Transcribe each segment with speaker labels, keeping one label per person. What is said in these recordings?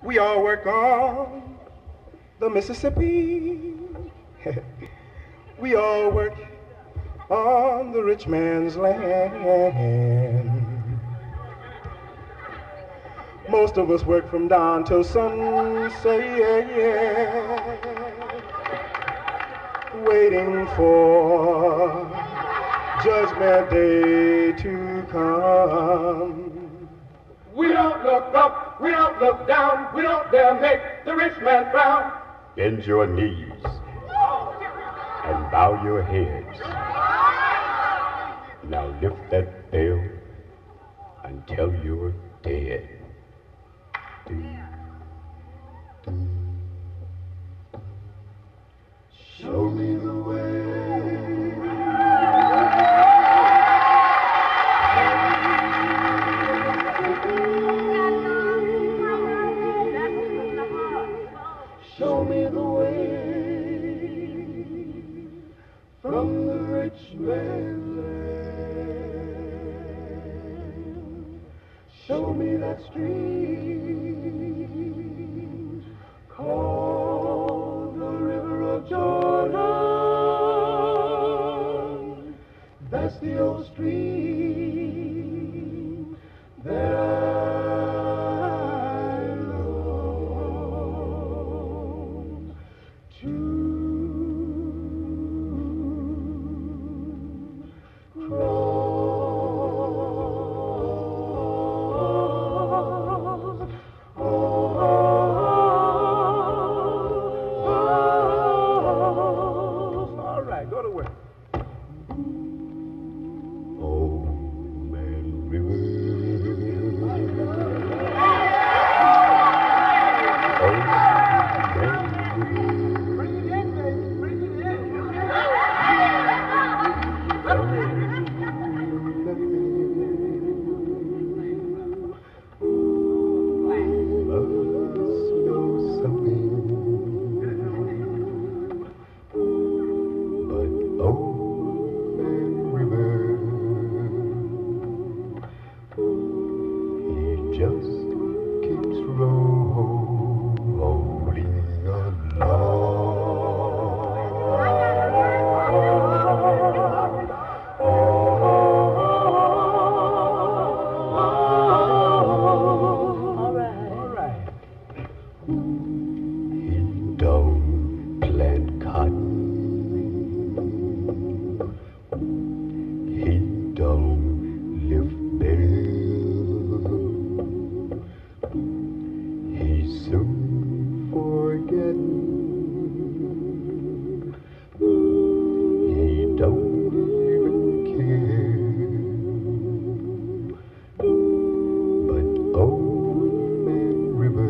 Speaker 1: We all work on the Mississippi. We all work on the rich man's land. Most of us work from dawn till sunset, waiting for Judgment Day to come.
Speaker 2: We don't look up, we don't look down, we don't dare make the rich man frown.
Speaker 3: Bend your knees and bow your heads. Now lift that veil until you're dead.
Speaker 2: Show me the way. Show me the way from the rich man's land. Show me that stream called the River of Jordan. That's the old stream that I long to cross.
Speaker 1: All right, go to work.
Speaker 3: Old Man River. Old Man River.
Speaker 1: Bring it in, baby. Bring it in.
Speaker 3: Must know something, but Old Man River, he just keeps rolling
Speaker 1: All right.
Speaker 3: He don't plant cotton. He don't lift barrels. He soon forgetting. He don't even care. But Old Man River,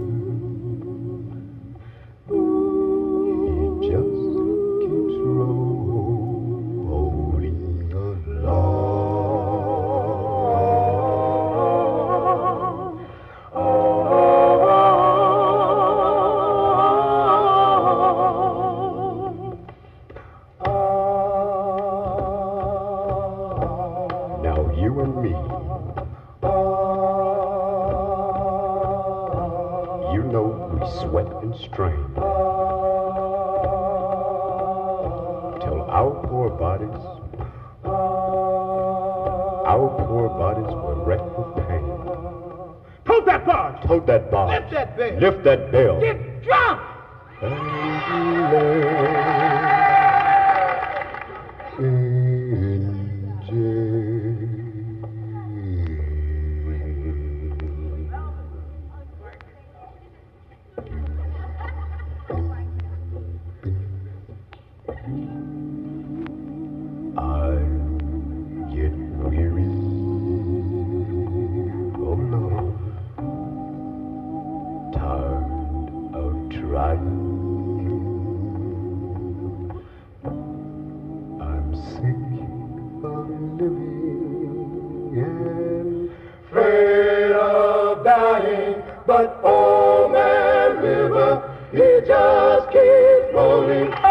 Speaker 3: he just keeps rolling along. Now you and me, you know we sweat and strain till our poor bodies were wrecked with pain.
Speaker 1: Tote that barge.
Speaker 3: Tote that barge.
Speaker 1: Lift that veil.
Speaker 3: Lift that veil.
Speaker 1: Get drunk.
Speaker 3: I get weary, oh Lord, tired of trying. I'm sick of living and
Speaker 2: Afraid of dying, but Old Man River, he just keeps rolling